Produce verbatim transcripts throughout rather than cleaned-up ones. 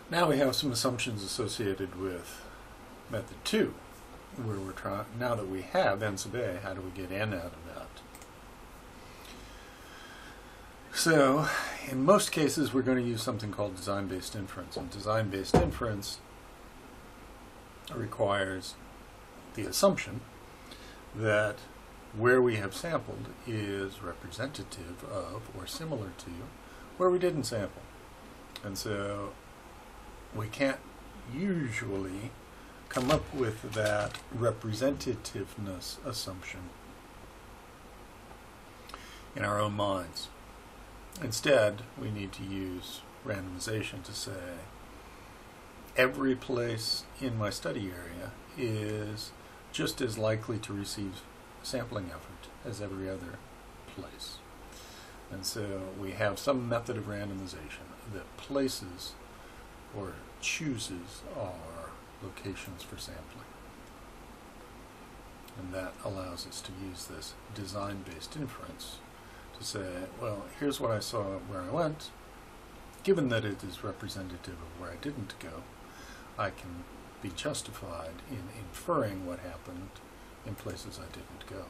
Now we have some assumptions associated with method two, where we're trying, now that we have n sub a, how do we get n out of that? So, in most cases, we're going to use something called design-based inference. And design-based inference requires the assumption that where we have sampled is representative of or similar to where we didn't sample. And so we can't usually come up with that representativeness assumption in our own minds. Instead, we need to use randomization to say every place in my study area is just as likely to receive sampling effort as every other place. And so we have some method of randomization that places or chooses our locations for sampling. And that allows us to use this design-based inference to say, well, here's what I saw where I went. Given that it is representative of where I didn't go, I can be justified in inferring what happened in places I didn't go.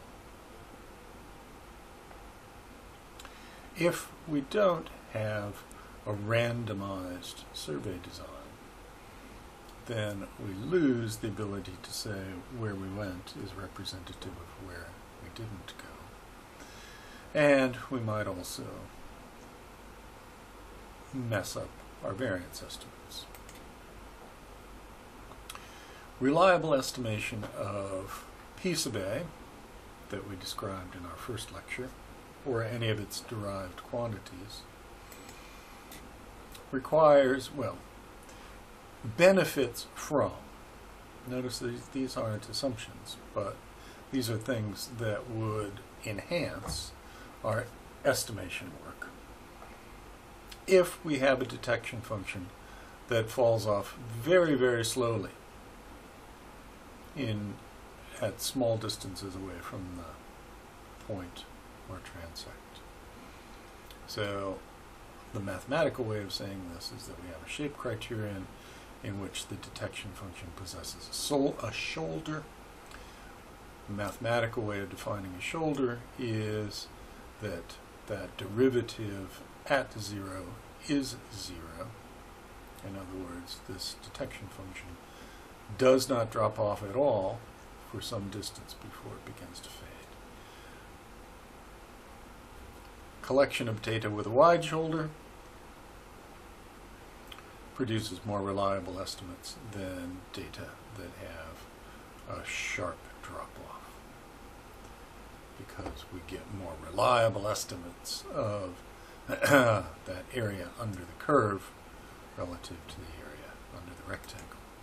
If we don't have a randomized survey design, then we lose the ability to say where we went is representative of where we didn't go. And we might also mess up our variance estimates. Reliable estimation of P sub A that we described in our first lecture, or any of its derived quantities, requires, well, benefits from. Notice these, these aren't assumptions, but these are things that would enhance our estimation work. If we have a detection function that falls off very, very slowly in at small distances away from the point or transect. So the mathematical way of saying this is that we have a shape criterion in which the detection function possesses a, sol a shoulder. The mathematical way of defining a shoulder is that that derivative at zero is zero. In other words, this detection function does not drop off at all for some distance before it begins to fade. Collection of data with a wide shoulder produces more reliable estimates than data that have a sharp drop-off, because we get more reliable estimates of that area under the curve relative to the area under the rectangle.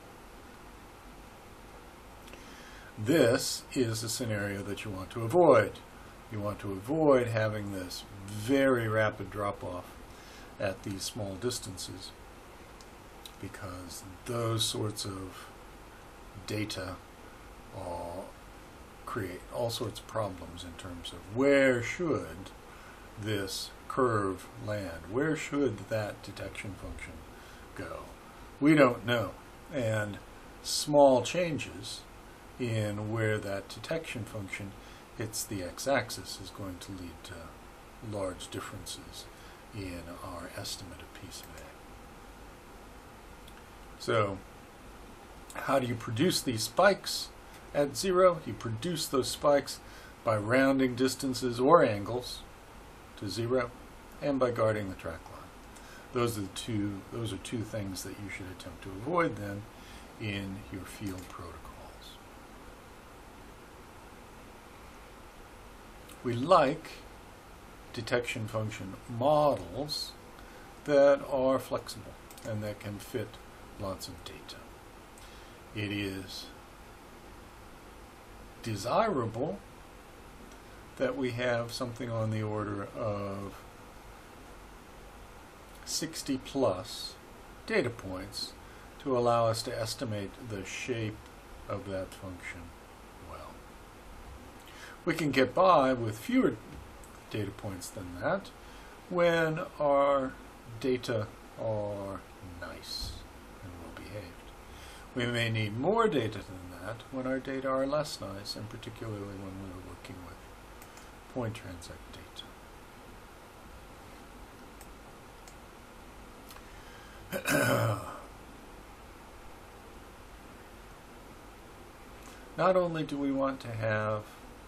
This is a scenario that you want to avoid. You want to avoid having this very rapid drop-off at these small distances, because those sorts of data uh, create all sorts of problems in terms of where should this curve land? Where should that detection function go? We don't know. And small changes in where that detection function hits the x-axis is going to lead to large differences in our estimate of P sub A. So how do you produce these spikes at zero? You produce those spikes by rounding distances or angles to zero and by guarding the track line. Those are the two, those are two things that you should attempt to avoid then in your field protocols. We like detection function models that are flexible and that can fit lots of data. It is desirable that we have something on the order of sixty plus data points to allow us to estimate the shape of that function well. We can get by with fewer data points than that when our data are nice, behaved. We may need more data than that when our data are less nice, and particularly when we're working with point transect data. Not only do we want to have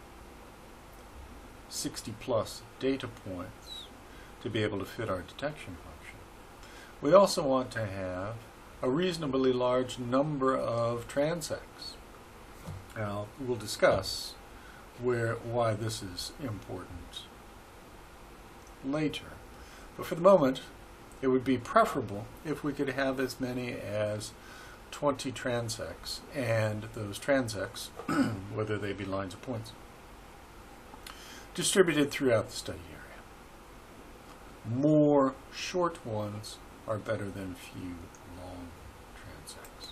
sixty plus data points to be able to fit our detection function, we also want to have a reasonably large number of transects. Now, we'll discuss where why this is important later. But for the moment, it would be preferable if we could have as many as twenty transects, and those transects, whether they be lines or points, distributed throughout the study area. More short ones are better than few long transects.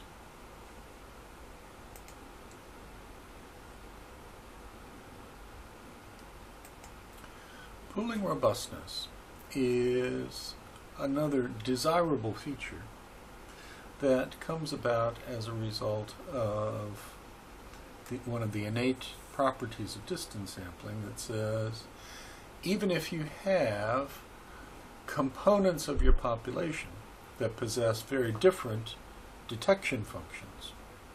Pooling robustness is another desirable feature that comes about as a result of the, one of the innate properties of distance sampling that says even if you have components of your population that possess very different detection functions,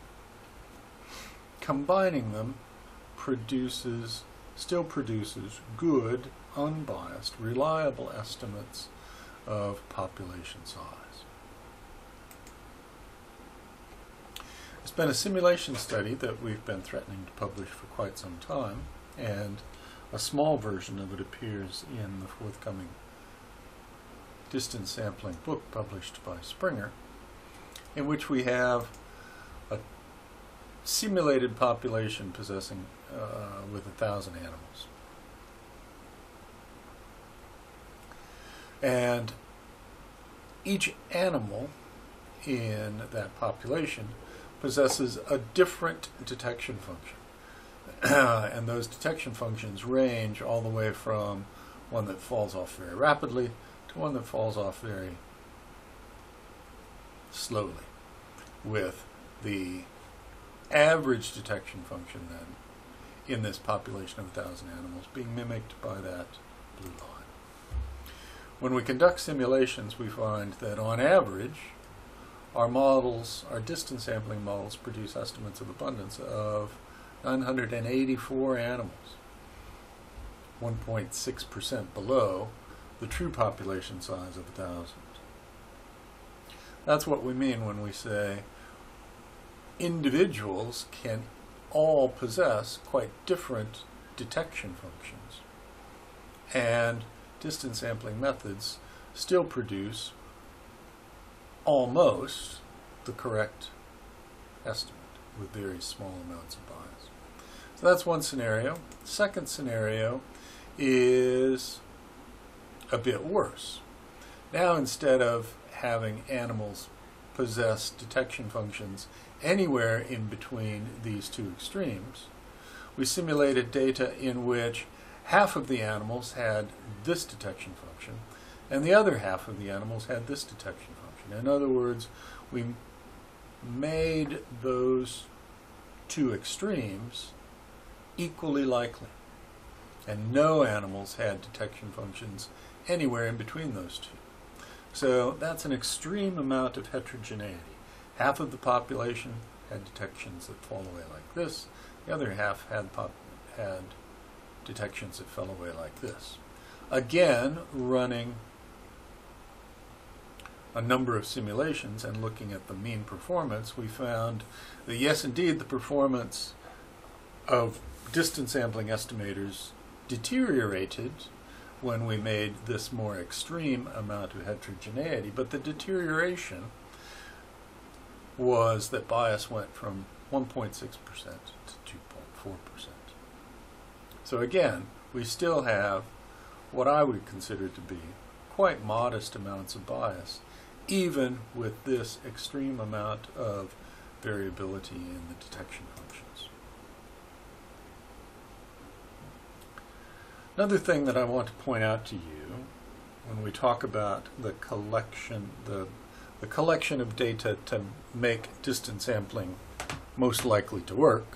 combining them produces, still produces good, unbiased, reliable estimates of population size. There's been a simulation study that we've been threatening to publish for quite some time, and a small version of it appears in the forthcoming distance sampling book published by Springer, in which we have a simulated population possessing uh, with a thousand animals. And each animal in that population possesses a different detection function. And those detection functions range all the way from one that falls off very rapidly to one that falls off very slowly, with the average detection function then in this population of a thousand animals being mimicked by that blue line. When we conduct simulations, we find that on average our models, our distance sampling models, produce estimates of abundance of nine hundred eighty-four animals, one point six percent below the true population size of a thousand. That's what we mean when we say individuals can all possess quite different detection functions, and distance sampling methods still produce almost the correct estimate with very small amounts of bias. So that's one scenario. Second scenario is a bit worse. Now, instead of having animals possess detection functions anywhere in between these two extremes, we simulated data in which half of the animals had this detection function and the other half of the animals had this detection function. In other words, we made those two extremes equally likely, and no animals had detection functions anywhere in between those two. So that's an extreme amount of heterogeneity. Half of the population had detections that fall away like this, the other half had, pop had detections that fell away like this. Again, running a number of simulations and looking at the mean performance, we found that yes, indeed, the performance of distance sampling estimators deteriorated when we made this more extreme amount of heterogeneity, but the deterioration was that bias went from one point six percent to two point four percent. So again, we still have what I would consider to be quite modest amounts of bias, even with this extreme amount of variability in the detection functions. Another thing that I want to point out to you when we talk about the collection, the, the collection of data to make distance sampling most likely to work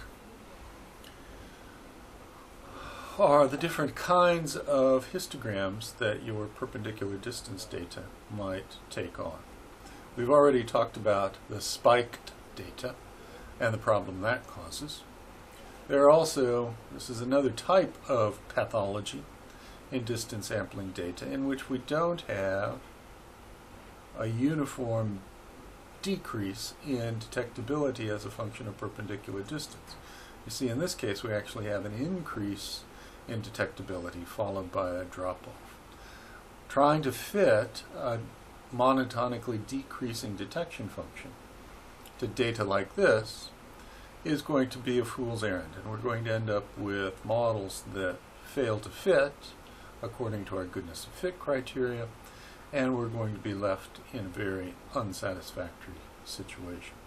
are the different kinds of histograms that your perpendicular distance data might take on. We've already talked about the spiked data and the problem that causes. There are also, this is another type of pathology in distance sampling data in which we don't have a uniform decrease in detectability as a function of perpendicular distance. You see, in this case, we actually have an increase in detectability followed by a drop-off. Trying to fit a monotonically decreasing detection function to data like this is going to be a fool's errand, and we're going to end up with models that fail to fit according to our goodness of fit criteria, and we're going to be left in a very unsatisfactory situation.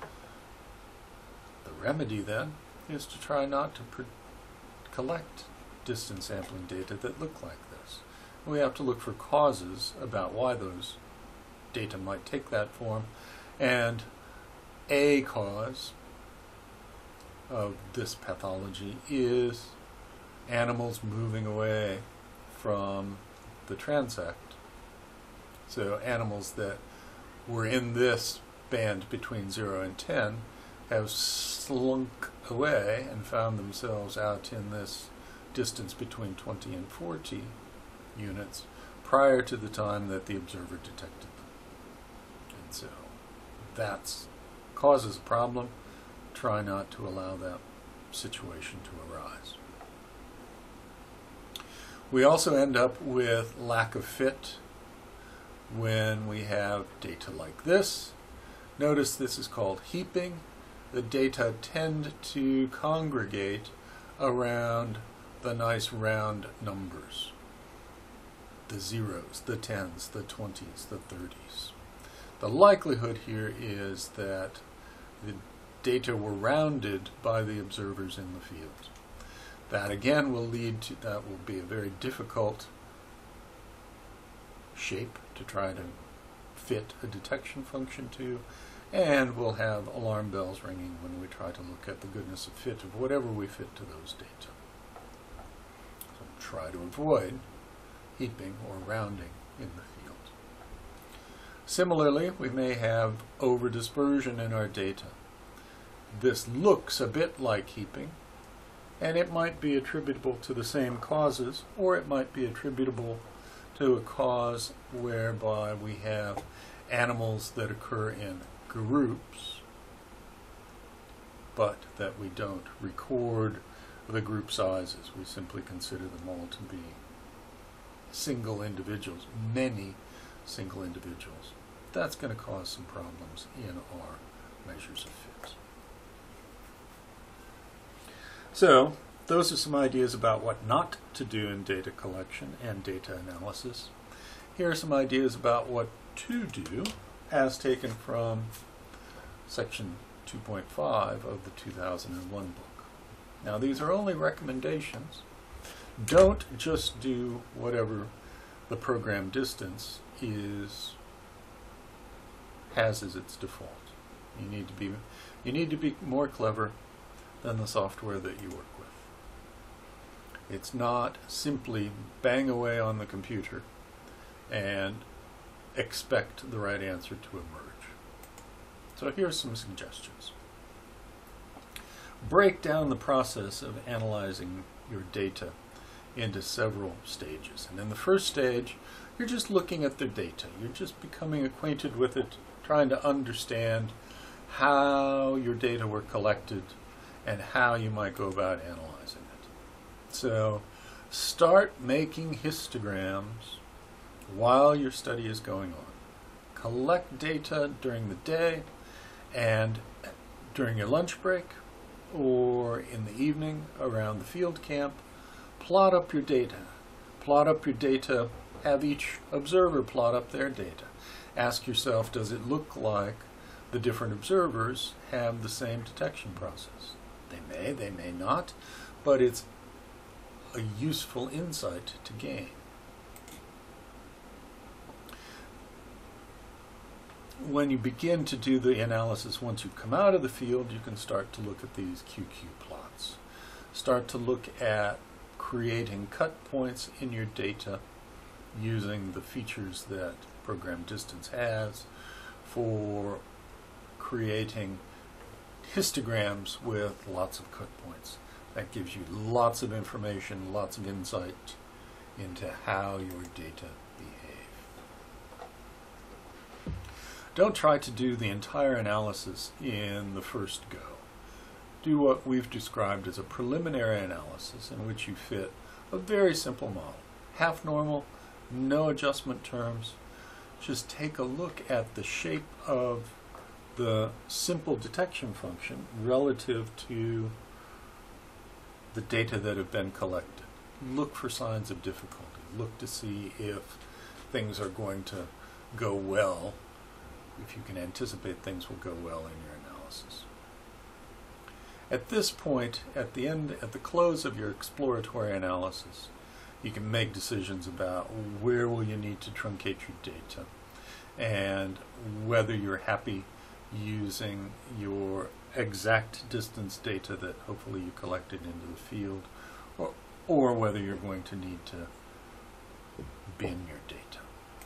The remedy then is to try not to collect distance sampling data that look like this. We have to look for causes about why those data might take that form, and a cause of this pathology is animals moving away from the transect. So animals that were in this band between zero and ten have slunk away and found themselves out in this distance between twenty and forty units prior to the time that the observer detected them. And so that causes a problem. Try not to allow that situation to arise. We also end up with lack of fit when we have data like this. Notice this is called heaping. The data tend to congregate around the nice round numbers, the zeros, the tens, the twenties, the thirties. The likelihood here is that the data were rounded by the observers in the field. That again will lead to, that will be a very difficult shape to try to fit a detection function to, and we'll have alarm bells ringing when we try to look at the goodness of fit of whatever we fit to those data. So try to avoid heaping or rounding in the field. Similarly, we may have over-dispersion in our data. This looks a bit like heaping, and it might be attributable to the same causes, or it might be attributable to a cause whereby we have animals that occur in groups, but that we don't record the group sizes. We simply consider them all to be single individuals, many single individuals. That's going to cause some problems in our measures of fit. So, those are some ideas about what not to do in data collection and data analysis. Here are some ideas about what to do, as taken from section two point five of the two thousand one book. Now, these are only recommendations. Don't just do whatever the program distance is has as its default. You need to be you need to be more clever than the software that you work with. It's not simply bang away on the computer and expect the right answer to emerge. So here's some suggestions. Break down the process of analyzing your data into several stages. And in the first stage, you're just looking at the data. You're just becoming acquainted with it, trying to understand how your data were collected and how you might go about analyzing it. So start making histograms while your study is going on. Collect data during the day and during your lunch break or in the evening around the field camp. Plot up your data. Plot up your data. Have each observer plot up their data. Ask yourself, does it look like the different observers have the same detection process? They may, they may not, but it's a useful insight to gain. when you begin to do the analysis, once you come out of the field, you can start to look at these Q Q plots. Start to look at creating cut points in your data using the features that program distance has for creating histograms with lots of cut points. That gives you lots of information, lots of insight into how your data behave. Don't try to do the entire analysis in the first go. Do what we've described as a preliminary analysis in which you fit a very simple model. Half normal, no adjustment terms. Just take a look at the shape of the simple detection function relative to the data that have been collected. Look for signs of difficulty. Look to see if things are going to go well, if you can anticipate things will go well in your analysis. At this point, at the end, at the close of your exploratory analysis, you can make decisions about where will you need to truncate your data and whether you're happy using your exact distance data that hopefully you collected into the field, or, or whether you're going to need to bin your data.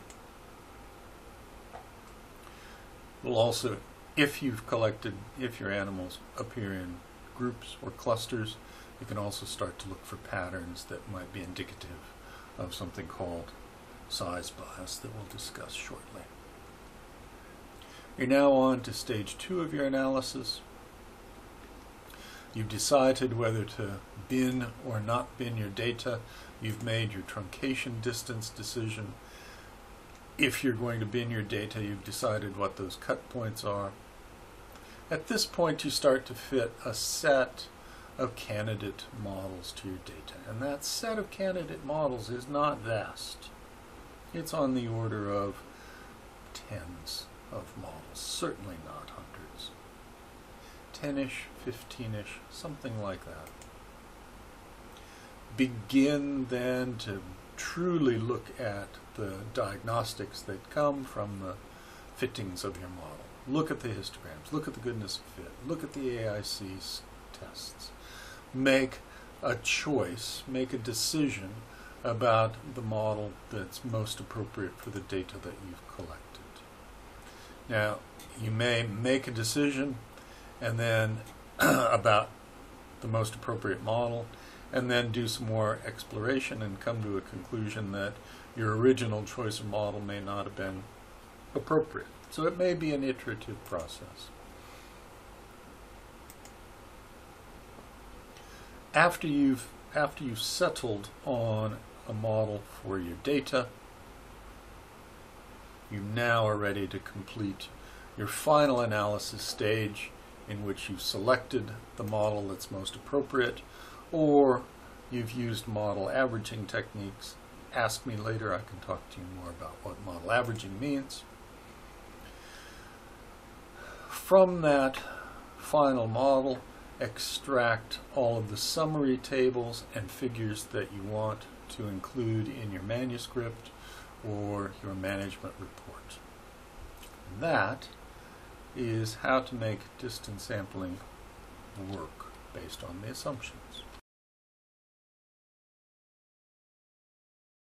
We'll also, if you've collected, if your animals appear in groups or clusters, you can also start to look for patterns that might be indicative of something called size bias that we'll discuss shortly. You're now on to stage two of your analysis. You've decided whether to bin or not bin your data. You've made your truncation distance decision. If you're going to bin your data, you've decided what those cut points are. At this point, you start to fit a set of candidate models to your data. And that set of candidate models is not vast. It's on the order of tens of models, certainly not hundreds. ten-ish, fifteen-ish, something like that. Begin then to truly look at the diagnostics that come from the fittings of your model. Look at the histograms, look at the goodness of fit, look at the A I C tests. Make a choice, make a decision about the model that's most appropriate for the data that you've collected. Now, you may make a decision and then about the most appropriate model, and then do some more exploration and come to a conclusion that your original choice of model may not have been appropriate. So it may be an iterative process. After you've, after you've settled on a model for your data, you now are ready to complete your final analysis stage, in which you've selected the model that's most appropriate, or you've used model averaging techniques. Ask me later, I can talk to you more about what model averaging means. From that final model, extract all of the summary tables and figures that you want to include in your manuscript or your management report. That is how to make distance sampling work based on the assumptions.